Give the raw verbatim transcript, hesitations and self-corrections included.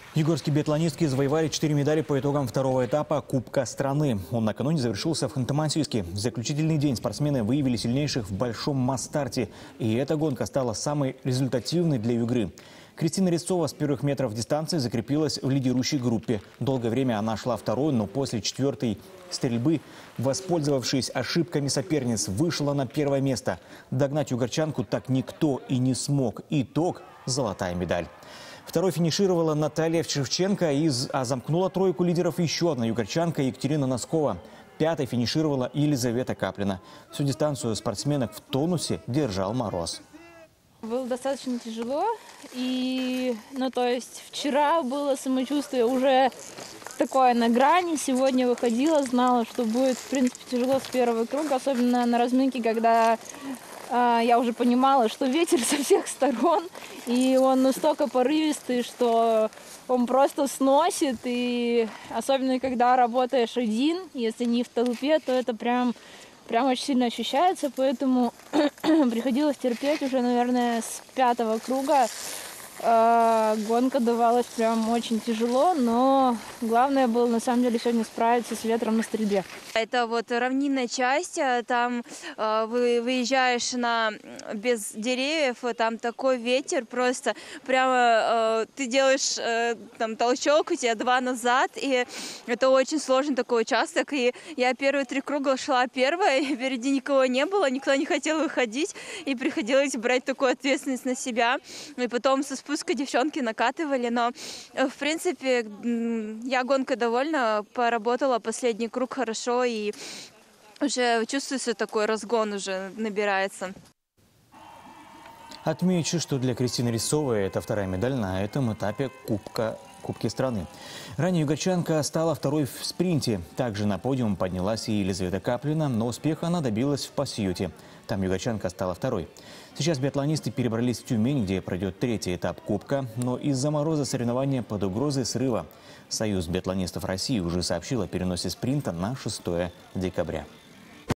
Югорские биатлонистки завоевали четыре медали по итогам второго этапа Кубка страны. Он накануне завершился в Ханты-Мансийске. В заключительный день спортсмены выявили сильнейших в большом масс-старте. И эта гонка стала самой результативной для Югры. Кристина Резцова с первых метров дистанции закрепилась в лидирующей группе. Долгое время она шла второй, но после четвертой стрельбы, воспользовавшись ошибками соперниц, вышла на первое место. Догнать югорчанку так никто и не смог. Итог – золотая медаль. Второй финишировала Наталья Шевченко, из, а замкнула тройку лидеров еще одна югорчанка Екатерина Носкова. Пятой финишировала Елизавета Каплина. Всю дистанцию спортсменок в тонусе держал мороз. Было достаточно тяжело. И, ну, то есть вчера было самочувствие уже такое на грани. Сегодня выходила, знала, что будет, в принципе, тяжело с первого круга. Особенно на разминке, когда э, я уже понимала, что ветер со всех сторон. И он настолько порывистый, что он просто сносит. И особенно, когда работаешь один, если не в толпе, то это прям... Прям очень сильно ощущается, поэтому приходилось терпеть уже, наверное, с пятого круга. Э, гонка давалась прям очень тяжело, но главное было на самом деле сегодня справиться с ветром на стрельбе. Это вот равнинная часть, там э, вы выезжаешь на без деревьев, там такой ветер, просто прямо э, ты делаешь э, там толчок, у тебя два назад, и это очень сложный такой участок. И я первые три круга шла первая, и впереди никого не было, никто не хотел выходить, и приходилось брать такую ответственность на себя. И потом со спуска девчонки накатывали, но в принципе я гонкой довольна, поработала последний круг хорошо, и уже чувствуется такой разгон, уже набирается. Отмечу, что для Кристины Резцовой это вторая медаль на этом этапе Кубка Кубки страны. Ранее югорчанка стала второй в спринте. Также на подиум поднялась и Елизавета Каплина, но успеха она добилась в Пасьюте. Там югорчанка стала второй. Сейчас биатлонисты перебрались в Тюмень, где пройдет третий этап Кубка, но из-за мороза соревнования под угрозой срыва. Союз биатлонистов России уже сообщил о переносе спринта на шестое декабря.